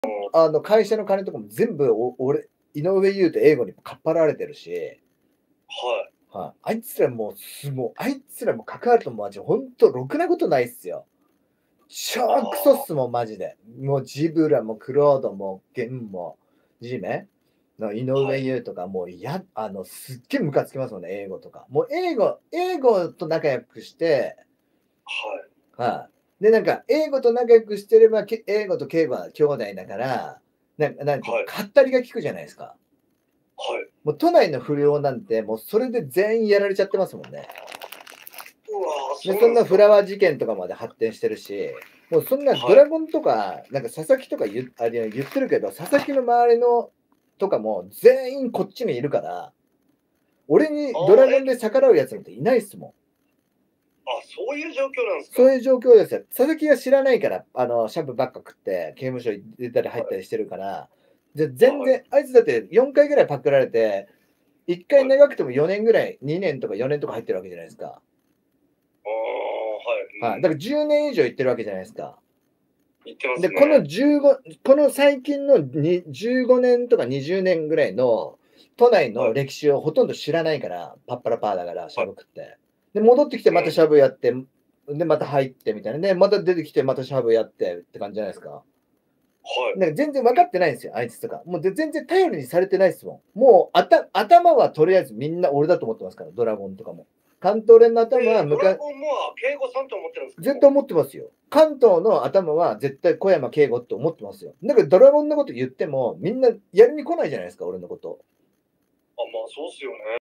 会社の金とかも全部、俺、井上裕と英語にかっぱられてるし、 はい。 はい。あいつらもあいつらも関わるとマジほんとろくなことないっすよ。 あ超クソっあ。 すもん、マジで。もうジブラもクロードもゲンも、ジメの井上はい。 裕とかもうすっげえムカつきますもんね、英語とか。もう英語と仲良くしてはい。 はい。で、なんか英語と仲良くしてれば、英語と敬語は兄弟だから、なんていうの、 はい。 かったりが効くじゃないですか。 はい。 もう都内の不良なんて、もうそれで全員やられちゃってますもんね。 うわ、 で、 そうそんななんすか。 フラワー事件とかまで発展してるし、もうそんなドはい。 ラゴンとか、なんか佐々木とか言ってるけど、佐々木の周りのとかも全員こっちにいるから、俺にドああ、 ラゴンで逆らうやつなんていないっすもん。 あ、そういう状況なんすか。 そういう状況ですよ。佐々木が知らないから、シャブばっか食って刑務所出たり入はい。 ったりしてるから、全はい。 然、あいつだって4回ぐらいパクられて、1回はい。 長くても4年ぐらい、2年とか4年とか入ってるわけじゃないですか。 ああ、はい。 はい。 うん。 だから10年以上行ってるわけじゃないですか。 言ってまで、 すね。 この最近の15年とか20年ぐらいの都内はい。 の歴史をほとんど知らないから、パッパラパーだから、シャはい。 ブ食って。で、戻ってきてまたシうん。 ャブやって、で、また入ってみたいな。で、また出てきてまたシャブやってって感じじゃないですか。 はい。 なんか全然分かってないんですよ、あいつとか。もう全然頼りにされてないですもん。もう、頭はとりあえずみんな俺だと思ってますから、ドラゴンとかも。関東連の頭はドラゴンも慶吾さんと思ってるんですか？ 絶対思ってますよ。関東の頭は絶対小山慶吾って思ってますよ。だからドラゴンのこと言っても、みんなやりに来ないじゃないですか、俺のこと。 あ、まあ、そうっすよね。